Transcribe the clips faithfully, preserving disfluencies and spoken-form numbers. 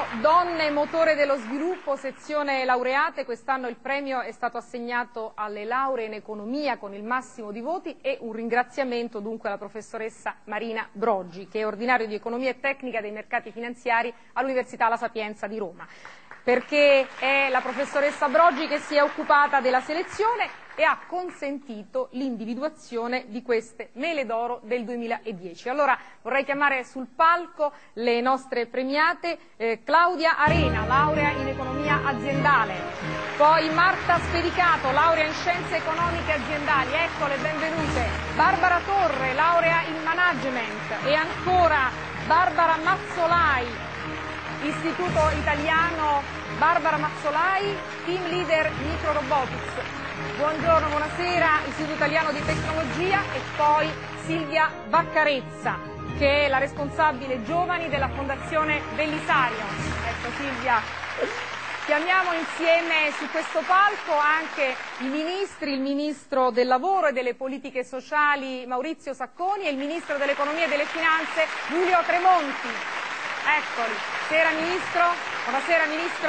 Donne motore dello sviluppo, sezione laureate. Quest'anno il premio è stato assegnato alle lauree in economia con il massimo di voti e un ringraziamento dunque alla professoressa Marina Brogi, che è ordinario di economia e tecnica dei mercati finanziari all'Università La Sapienza di Roma, perché è la professoressa Brogi che si è occupata della selezione e ha consentito l'individuazione di queste mele d'oro del duemiladieci. Allora vorrei chiamare sul palco le nostre premiate, eh, Claudia Arena, laurea in economia aziendale, poi Marta Spedicato, laurea in scienze economiche aziendali, eccole, benvenute, Barbara Torre, laurea in management, e ancora Barbara Mazzolai, Istituto Italiano Barbara Mazzolai, team leader Microrobotics. Buongiorno, buonasera, Istituto Italiano di Tecnologia, e poi Silvia Baccarezza, che è la responsabile giovani della Fondazione Bellisario. Ecco Silvia. Chiamiamo insieme su questo palco anche i ministri, il Ministro del Lavoro e delle Politiche Sociali Maurizio Sacconi e il Ministro dell'Economia e delle Finanze Giulio Tremonti. Eccoli. Buonasera Ministro. Buonasera Ministro.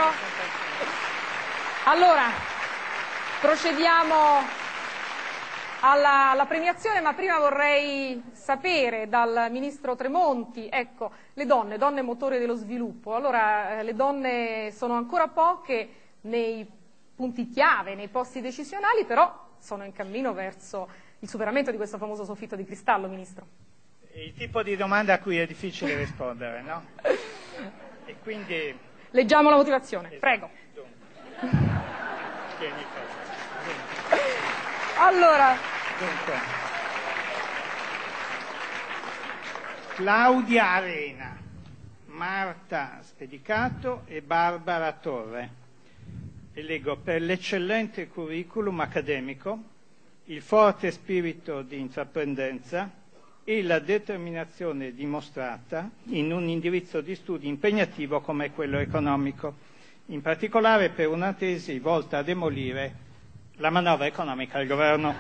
Allora, procediamo alla, alla premiazione, ma prima vorrei sapere dal Ministro Tremonti, ecco, le donne, donne motore dello sviluppo. Allora, eh, le donne sono ancora poche nei punti chiave, nei posti decisionali, però sono in cammino verso il superamento di questo famoso soffitto di cristallo, Ministro. Il tipo di domanda a cui è difficile rispondere, no? E quindi... Leggiamo la motivazione, esatto. Prego. Tieni Allora, Dunque, Claudia Arena, Marta Spedicato e Barbara Torre. E leggo: per l'eccellente curriculum accademico, il forte spirito di intraprendenza e la determinazione dimostrata in un indirizzo di studi impegnativo come quello economico, in particolare per una tesi volta a demolire la manovra economica del governo,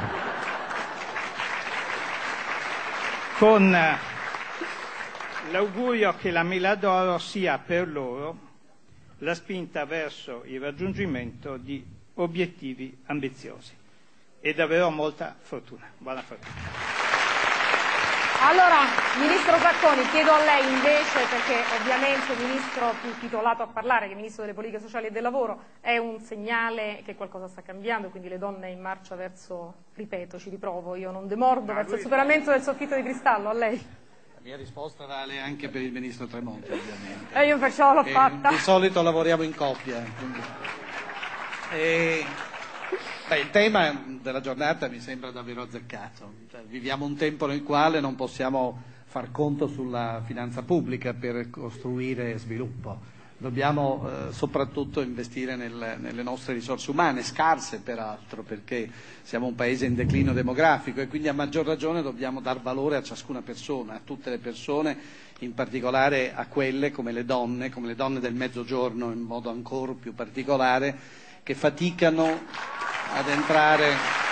con l'augurio che la mela d'oro sia per loro la spinta verso il raggiungimento di obiettivi ambiziosi. E davvero molta fortuna. Buona fortuna. Allora, Ministro Sacconi, chiedo a lei invece, perché ovviamente il Ministro più titolato a parlare, che è il Ministro delle Politiche Sociali e del Lavoro, è un segnale che qualcosa sta cambiando, quindi le donne in marcia verso, ripeto, ci riprovo, io non demordo, verso il superamento del soffitto di cristallo, a lei. La mia risposta vale anche per il Ministro Tremonti, ovviamente. E io perciò l'ho e fatta. Di solito lavoriamo in coppia. Quindi. E... Beh, il tema della giornata mi sembra davvero azzeccato. Cioè, viviamo un tempo nel quale non possiamo far conto sulla finanza pubblica per costruire sviluppo. Dobbiamo eh, soprattutto investire nel, nelle nostre risorse umane, scarse peraltro, perché siamo un paese in declino demografico, e quindi a maggior ragione dobbiamo dar valore a ciascuna persona, a tutte le persone, in particolare a quelle come le donne, come le donne del Mezzogiorno in modo ancora più particolare, che faticano ad entrare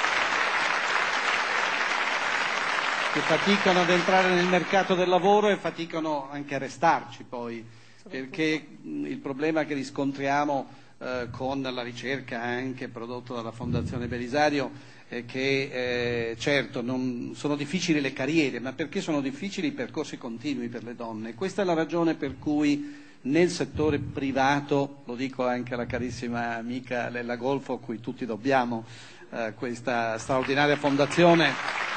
che faticano ad entrare nel mercato del lavoro e faticano anche a restarci poi, perché il problema che riscontriamo eh, con la ricerca anche prodotta dalla Fondazione Belisario è che eh, certo non sono difficili le carriere, ma perché sono difficili i percorsi continui per le donne. Questa è la ragione per cui nel settore privato, lo dico anche alla carissima amica Lella Golfo, a cui tutti dobbiamo eh, questa straordinaria fondazione,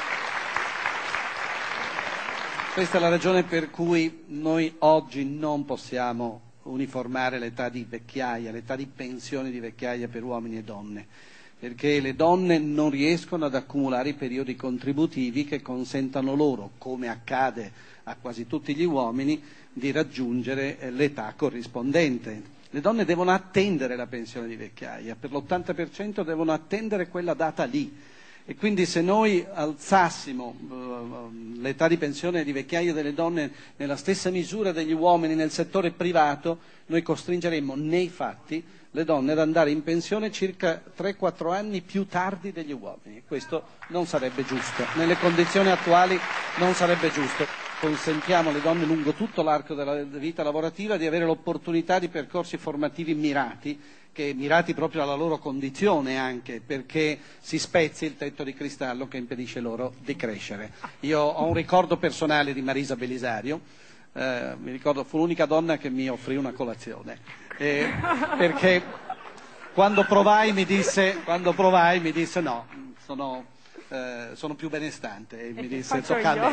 questa è la ragione per cui noi oggi non possiamo uniformare l'età di vecchiaia, l'età di pensione di vecchiaia per uomini e donne, perché le donne non riescono ad accumulare i periodi contributivi che consentano loro, come accade a quasi tutti gli uomini, di raggiungere l'età corrispondente. Le donne devono attendere la pensione di vecchiaia, per l'ottanta per cento devono attendere quella data lì, e quindi se noi alzassimo uh, l'età di pensione di vecchiaia delle donne nella stessa misura degli uomini nel settore privato, noi costringeremmo nei fatti le donne ad andare in pensione circa tre quattro anni più tardi degli uomini. Questo non sarebbe giusto, nelle condizioni attuali non sarebbe giusto. consentiamo alle donne lungo tutto l'arco della vita lavorativa di avere l'opportunità di percorsi formativi mirati, che mirati proprio alla loro condizione anche, perché si spezzi il tetto di cristallo che impedisce loro di crescere. Io ho un ricordo personale di Marisa Belisario, eh, mi ricordo, fu l'unica donna che mi offrì una colazione, eh, perché quando provai mi disse, quando provai mi disse no, sono... Eh, sono più benestante e mi disse toccando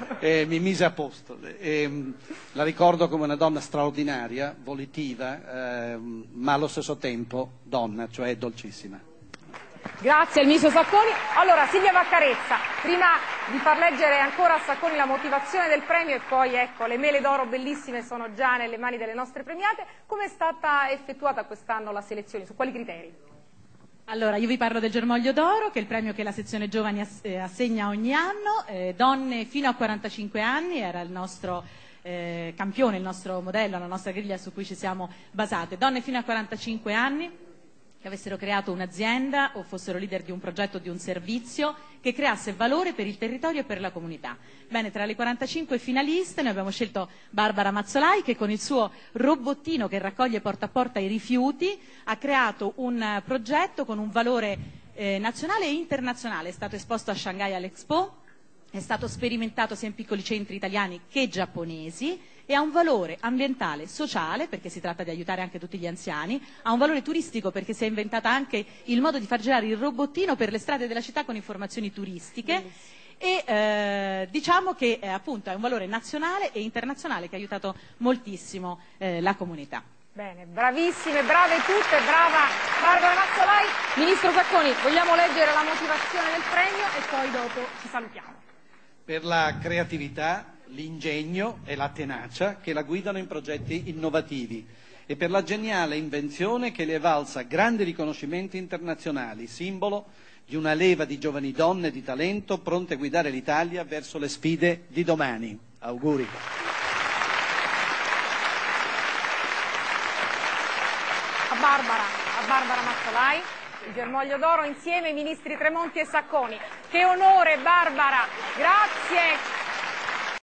e mi mise a posto e, mh, la ricordo come una donna straordinaria, volitiva, eh, ma allo stesso tempo donna, cioè dolcissima. Grazie al ministro Sacconi. Allora Silvia Vaccarezza, prima di far leggere ancora a Sacconi la motivazione del premio e poi ecco le mele d'oro bellissime sono già nelle mani delle nostre premiate, come è stata effettuata quest'anno la selezione, su quali criteri? Allora, io vi parlo del Germoglio d'Oro, che è il premio che la sezione giovani assegna ogni anno, eh, donne fino a quarantacinque anni, era il nostro eh, campione, il nostro modello, la nostra griglia su cui ci siamo basate, donne fino a quarantacinque anni che avessero creato un'azienda o fossero leader di un progetto o di un servizio che creasse valore per il territorio e per la comunità. Bene, tra le quarantacinque finaliste noi abbiamo scelto Barbara Mazzolai, che con il suo robottino che raccoglie porta a porta i rifiuti ha creato un progetto con un valore eh, nazionale e internazionale, è stato esposto a Shanghai all'Expo, è stato sperimentato sia in piccoli centri italiani che giapponesi e ha un valore ambientale, sociale, perché si tratta di aiutare anche tutti gli anziani, ha un valore turistico perché si è inventata anche il modo di far girare il robottino per le strade della città con informazioni turistiche. Bellissimo. E eh, diciamo che eh, appunto è un valore nazionale e internazionale che ha aiutato moltissimo eh, la comunità. Bene, bravissime, brave tutte, brava Barbara Mazzolai. Ministro Sacconi, vogliamo leggere la motivazione del premio e poi dopo ci salutiamo. Per la creatività, l'ingegno e la tenacia che la guidano in progetti innovativi e per la geniale invenzione che le è valsa grandi riconoscimenti internazionali, simbolo di una leva di giovani donne di talento pronte a guidare l'Italia verso le sfide di domani. Auguri. A Barbara, a Barbara Mazzolai, il Germoglio d'Oro insieme ai ministri Tremonti e Sacconi. Che onore Barbara, grazie.